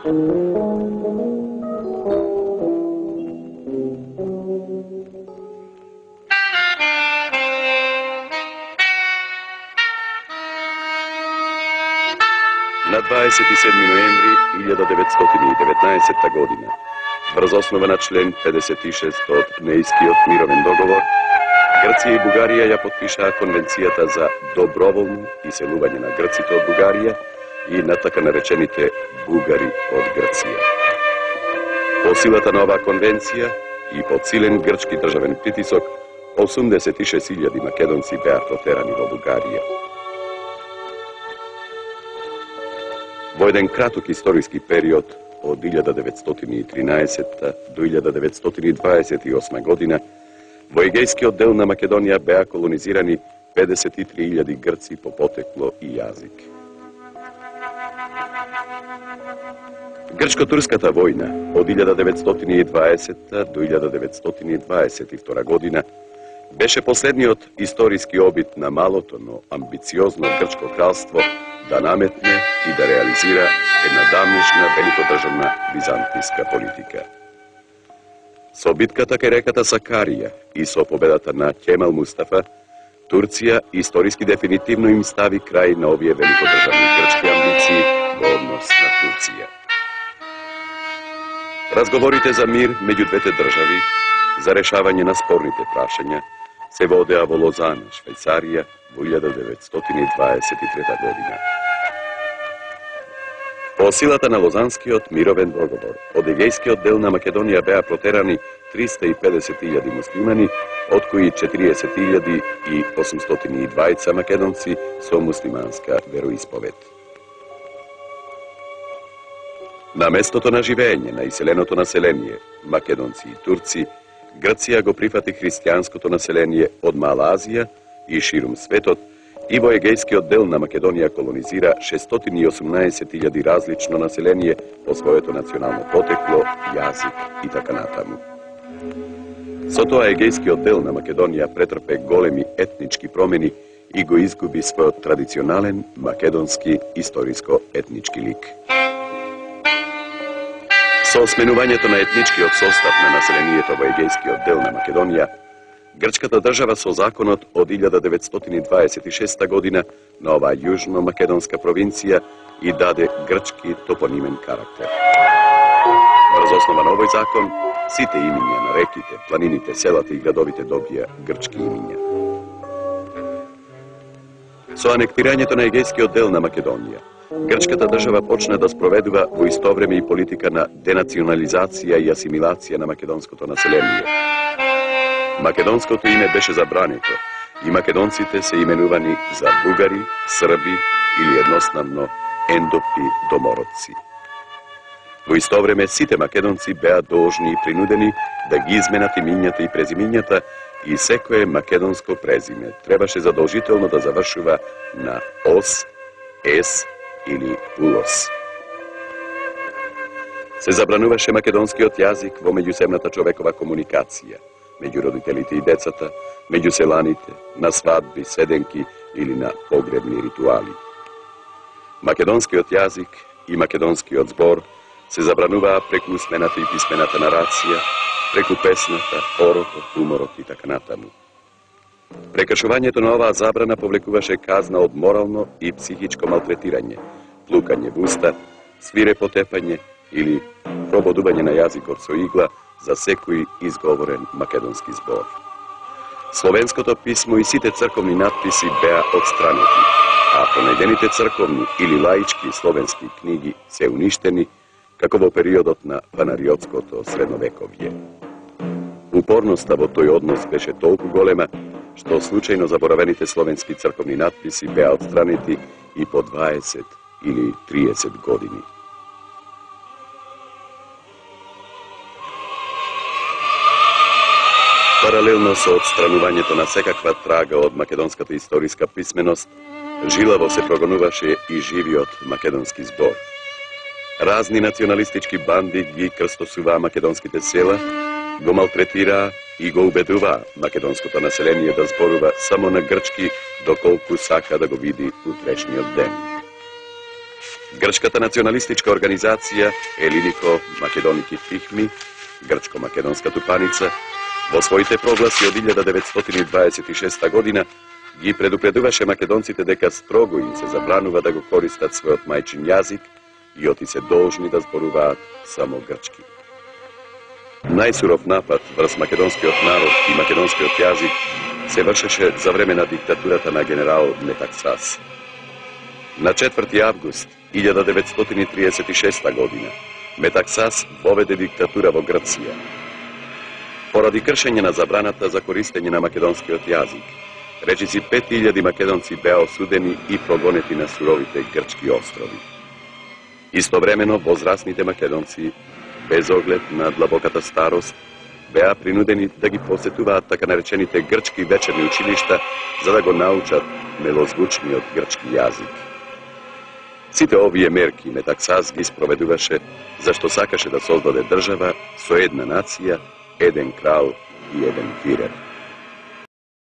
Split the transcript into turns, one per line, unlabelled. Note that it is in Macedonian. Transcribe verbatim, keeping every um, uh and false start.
Na dvadeset sedmi ноември hiljada devetsto devetnaeseta. godina врзоснована член pedeset šest од Неискиот мировен договор, Грција и Бугарија ја потпишаа конвенцијата за доброволно иселување на грците од Бугарија и на така наречените бугари од Грција. По силата на оваа конвенција и под силен грчки државен притисок, осумдесет и шест илјади македонци беа протерани во Бугарија. Во еден краток историски период од hiljada devetsto trinaeseta до hiljada devetsto dvadeset и осма. година, во егејскиот дел на Македонија беа колонизирани педесет и три илјади грци по потекло и јазик. Грчко-турската војна од hiljada devetsto dvadeset до hiljada devetsto dvadeset и втора. година беше последниот историски обид на малото, но амбициозно грчко кралство да наметне и да реализира една давнишна великодржавна византијска политика. Со битката кај реката Сакарија и со победата на Кемал Мустафа, Турција историски дефинитивно им стави крај на овие великодржавни грчки амбиции во однос на Турција. Разговорите за мир меѓу двете држави, за решавање на спорните прашања, се водеа во Лозана, Швајцарија, во hiljada devetsto dvadeset и трета. година. По силата на Лозанскиот мировен договор, од егејскиот дел на Македонија беа протерани триста и педесет илјади муслимани, од кои четириесет илјади и осумстотини и дваесет македонци со муслиманска вероисповед. На местото на живење на иселеното население, македонци и турци, Грција го прифати христијанското население од Мала Азија и ширум светот, и во егејскиот дел на Македонија колонизира шестстотини и осумнаесет илјади различно население по своето национално потекло, јазик и така натаму. Со тоа егејскиот дел на Македонија претрпе големи етнички промени и го изгуби својот традиционален македонски историско-етнички лик. Со сменувањето на етничкиот состав на населението во егејскиот дел на Македонија, грчката држава со законот од hiljada devetsto dvadeset и шеста. година на оваа јужно-македонска провинција и даде грчки топонимен карактер. Врз основа на овој закон, сите имиња на реките, планините, селата и градовите добија грчки имиња. Со анектирањето на егејскиот дел на Македонија, грчката држава почна да спроведува во исто време и политика на денационализација и асимилација на македонското население. Македонското име беше забрането и македонците се именувани за бугари, срби или едноставно ендопи домородци. Во исто време сите македонци беа должни и принудени да ги изменат имињата и презимињата и секое македонско презиме требаше задолжително да завршува на ос, ес или улос. Се забрануваше македонскиот јазик во меѓусебната човекова комуникација, меѓу родителите и децата, меѓу селаните, на свадби, седенки или на погребни ритуали. Македонскиот јазик и македонскиот збор се забрануваа преку усмената и писмената нарација, преку песната, хорото, уморот и така натаму. Прекршувањето на оваа забрана повлекуваше казна од морално и психичко малтретирање, плукање в уста, свирепо тепање или прободување на јазикот со игла за секој изговорен македонски збор. Словенското писмо и сите црковни надписи беа отстранети, а пронајдените црковни или лаички словенски книги се уништени, како во периодот на панариотското средновековје. Упорноста во тој однос беше толку голема, што случајно заборавените словенски црковни надписи беа отстранети и по дваесет или триесет години. Паралелно со отстранувањето на секаква трага од македонската историска писменост, жилаво се прогонуваше и живиот македонски збор. Разни националистички банди ги крстосуваа македонските села, го малтретираа и го убедуваа македонското население да зборува само на грчки, доколку сака да го види утрешниот ден. Grčkата националистичка организација Елинико Македоники Тихми, Грчко-македонска тупаница, во своите прогласи од илјада деветстотини дваесет и шеста година ги предупредуваше македонците дека строго им се забранува да го користат својот мајчин јазик и оти се должни да зборуваат само грчки. Најсуров напад врз македонскиот народ и македонскиот јазик се вршеше за време на диктатурата на генерал Метаксас. На четврти август илјада деветстотини триесет и шеста година Метаксас воведе диктатура во Грција. Поради кршење на забраната за користење на македонскиот јазик, речиси пет илјади македонци беа осудени и прогонети на суровите грчки острови. Истовремено, возрастните македонци, без оглед на длабоката старост, беа принудени да ги посетуваат така наречените грчки вечерни училишта за да го научат мелозвучниот грчки јазик. Сите овие мерки Метаксас ги спроведуваше зашто сакаше да создаде држава со една нација, еден крал и еден фирер.